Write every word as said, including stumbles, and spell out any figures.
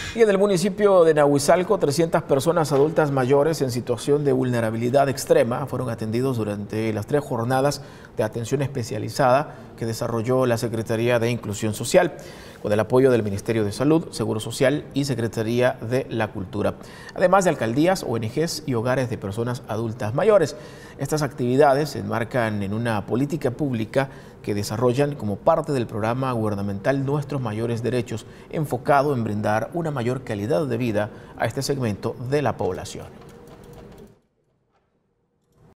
Y en el municipio de Nahuizalco, trescientas personas adultas mayores en situación de vulnerabilidad extrema fueron atendidos durante las tres jornadas de atención especializada que desarrolló la Secretaría de Inclusión Social, con el apoyo del Ministerio de Salud, Seguro Social y Secretaría de la Cultura, además de alcaldías, O N Ges y hogares de personas adultas mayores. Estas actividades se enmarcan en una política pública que desarrollan como parte del programa gubernamental Nuestros Mayores Derechos, enfocado en brindar una mayor calidad de vida a este segmento de la población.